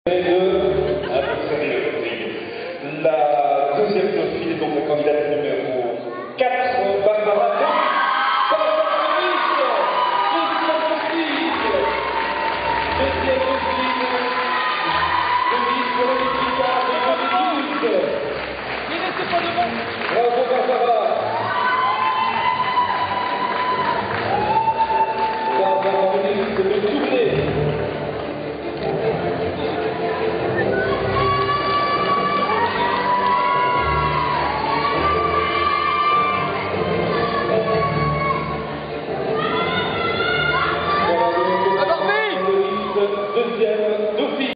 La deuxième dauphine est donc la candidate numéro